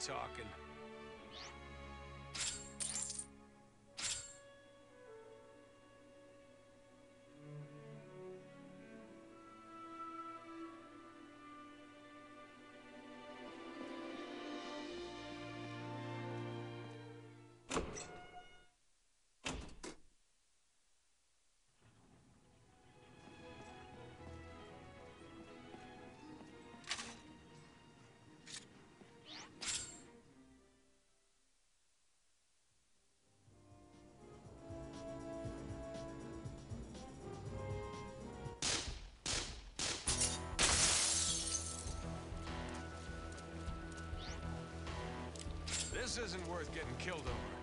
talking. This isn't worth getting killed over.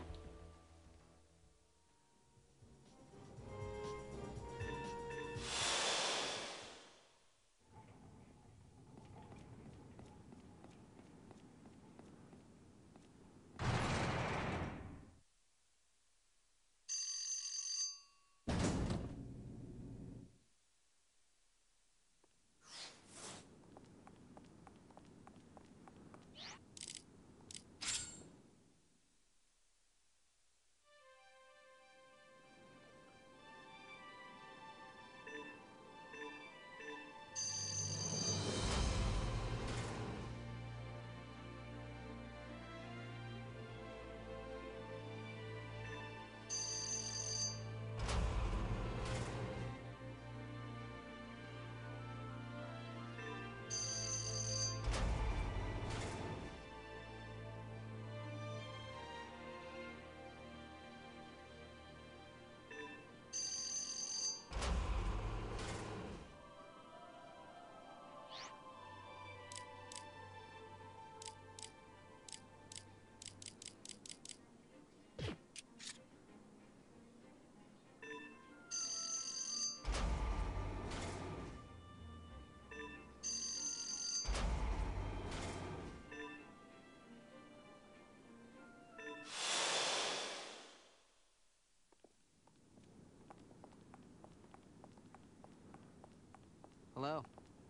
Hello.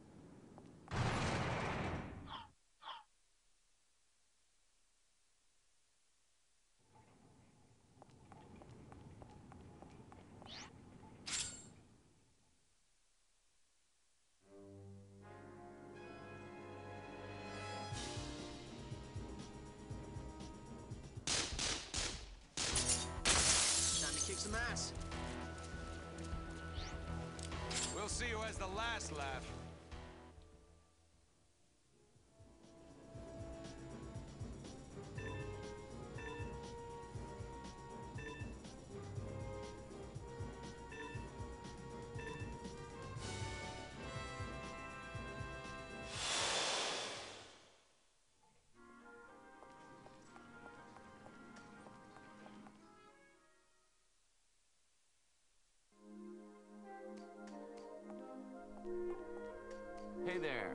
Time to kick some ass. We'll see who has the last laugh. Hey there.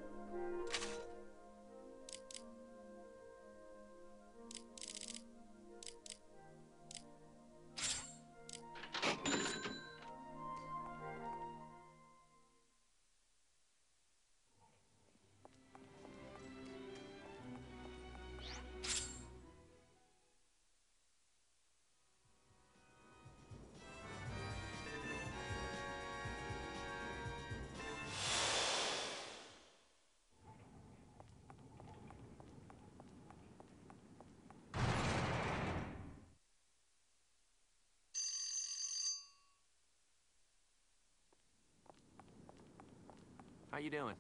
How you doing?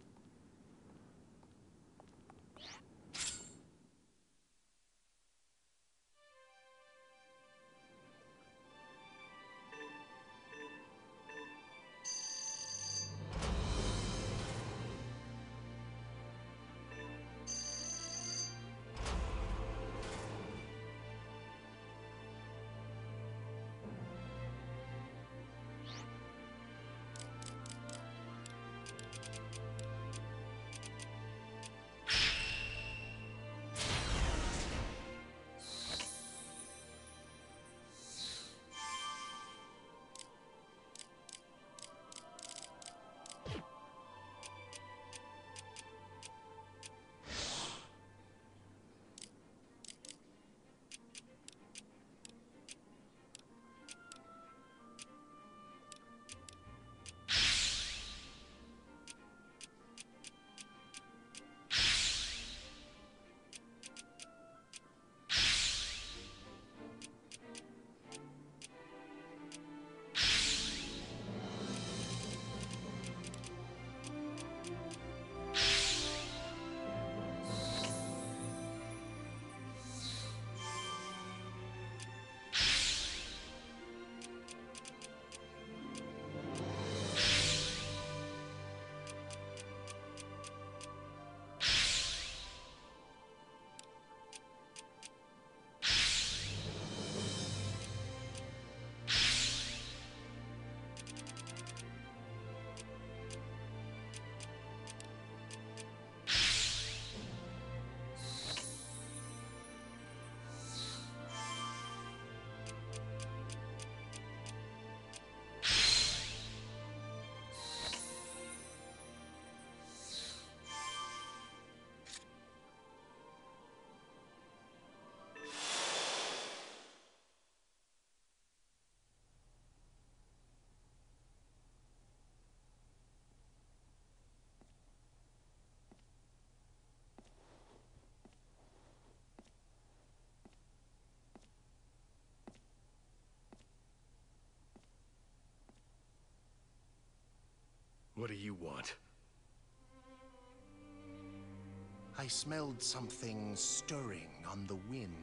What do you want? I smelled something stirring on the wind.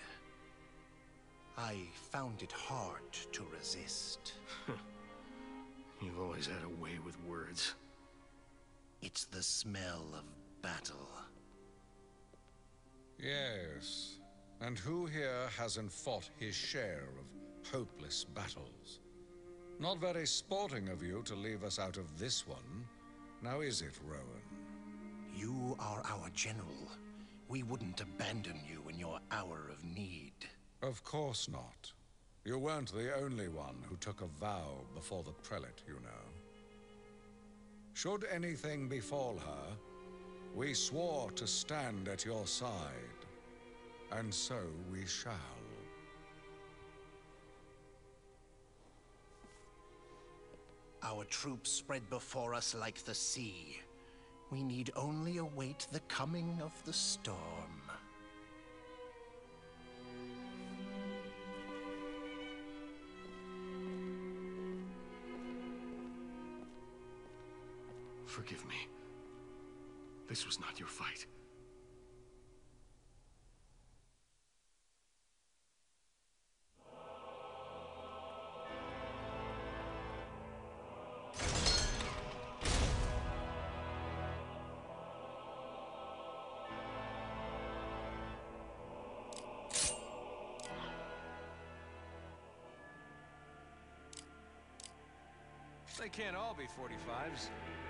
I found it hard to resist. You've always had a way with words. It's the smell of battle. Yes. And who here hasn't fought his share of hopeless battles? Not very sporting of you to leave us out of this one. Now is it, Rowan? You are our general. We wouldn't abandon you in your hour of need. Of course not. You weren't the only one who took a vow before the prelate, you know. Should anything befall her, we swore to stand at your side. And so we shall. Our troops spread before us like the sea. We need only await the coming of the storm. Forgive me. This was not your fight. They can't all be 45s.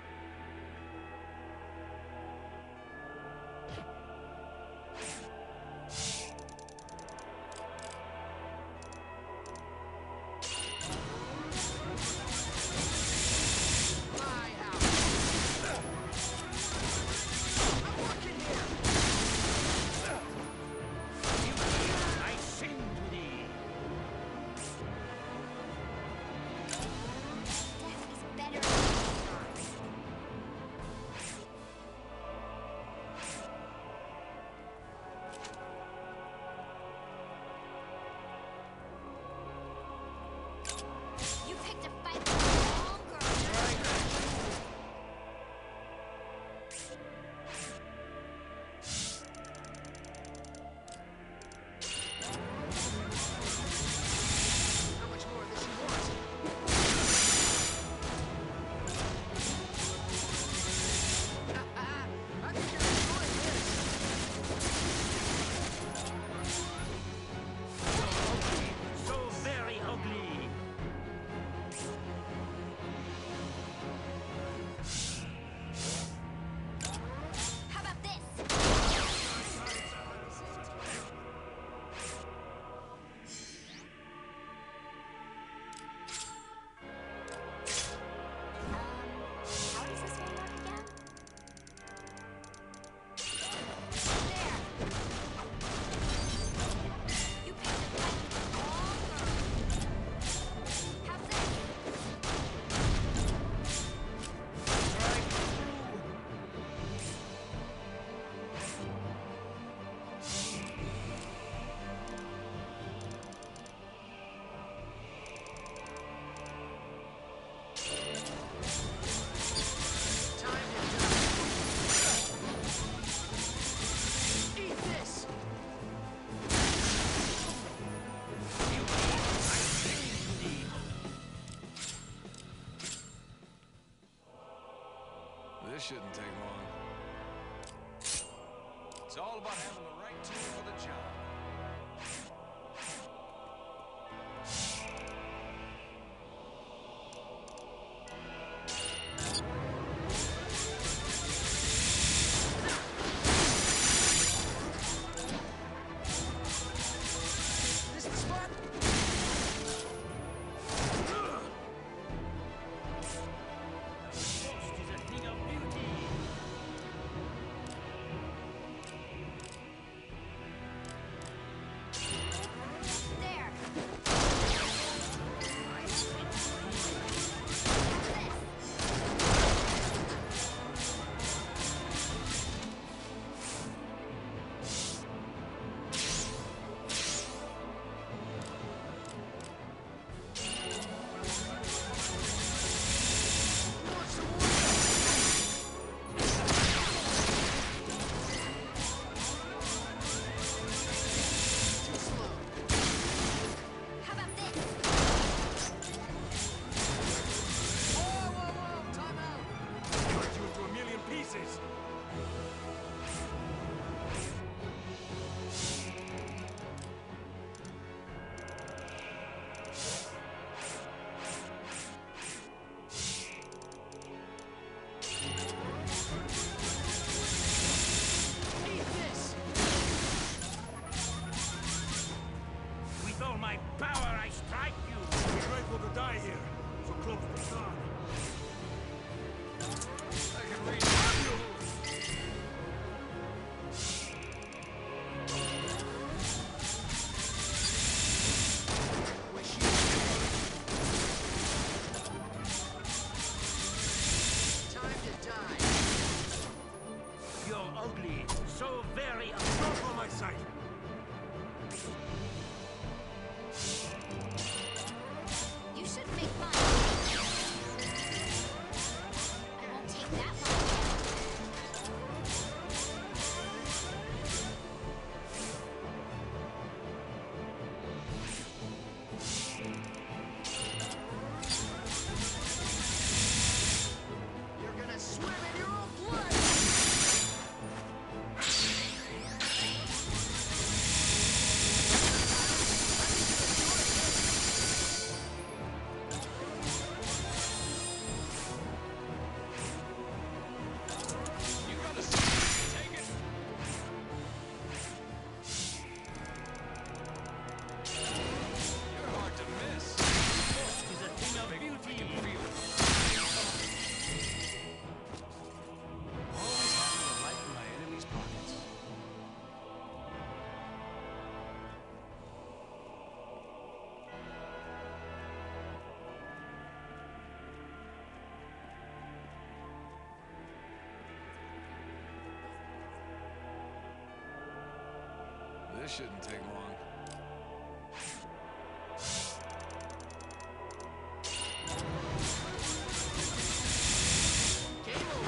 This shouldn't take long. It's all about having the right tool for the job. This is the spot. ugly, so very ugly for my sight. You should make fun. I won't take that one. You're gonna swim in your own blood! You gotta take it. You're hard to miss. Is a thing of beauty. Always having a light in my enemy's pockets. This shouldn't take long. Game over!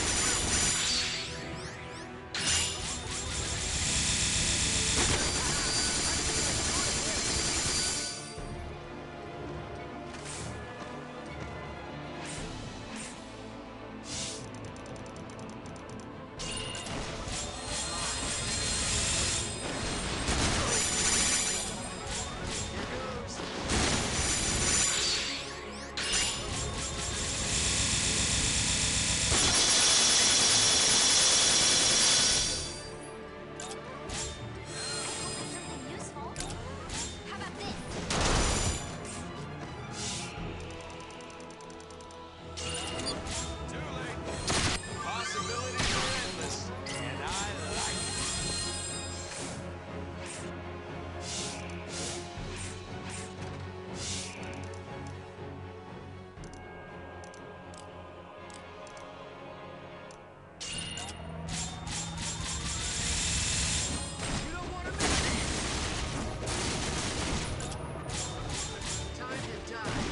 Something useful. How about this? Too late. Possibilities are endless, and I like it. You don't want to miss it! Time to die.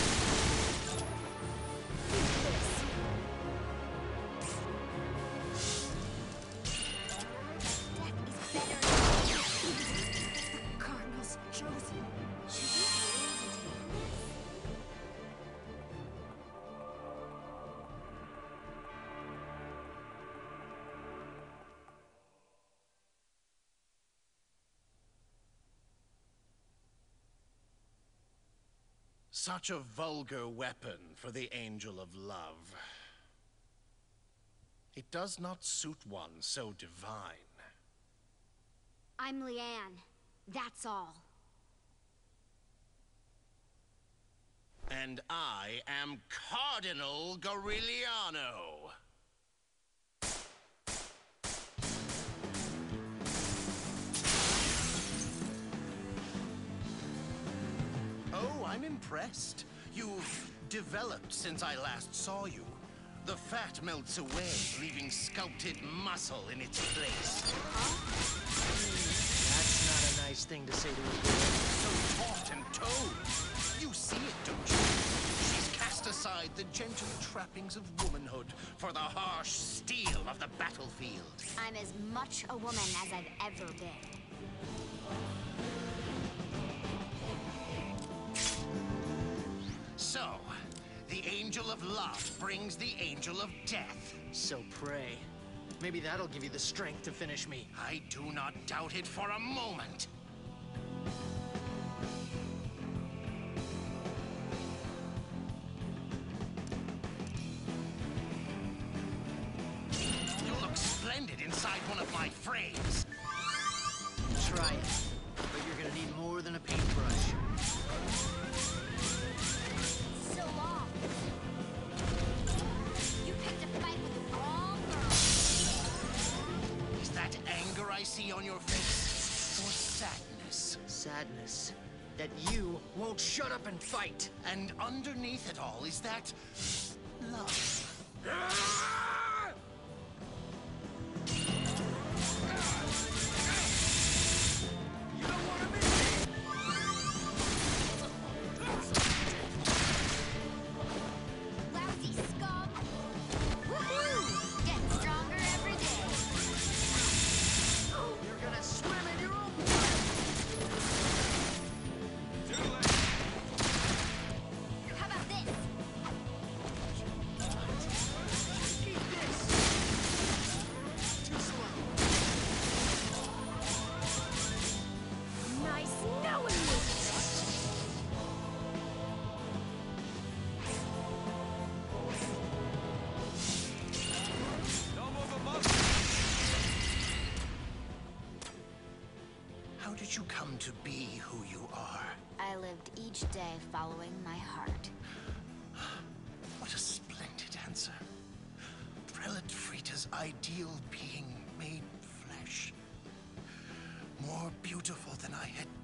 Death is better. The Cardinal's chosen. Should we hesitate on this? Such a vulgar weapon for the Angel of Love. It does not suit one so divine. I'm Leanne. That's all. And I am Cardinal Goriliano. Oh, I'm impressed. You've developed since I last saw you. The fat melts away, leaving sculpted muscle in its place. That's not a nice thing to say to a girl. So taut and told. You see it, don't you? She's cast aside the gentle trappings of womanhood for the harsh steel of the battlefield. I'm as much a woman as I've ever been. So, the Angel of Love brings the Angel of Death. So pray. Maybe that'll give you the strength to finish me. I do not doubt it for a moment. You look splendid inside one of my frames. Try it. But you're gonna need more than a paintbrush. So long. You picked a fight with the wrong girl. Is that anger I see on your face? Or sadness? Sadness. That you won't shut up and fight. And underneath it all, is that love? did you come to be who you are? I lived each day following my heart. What a splendid answer. Prelate Frita's ideal being made flesh. More beautiful than I had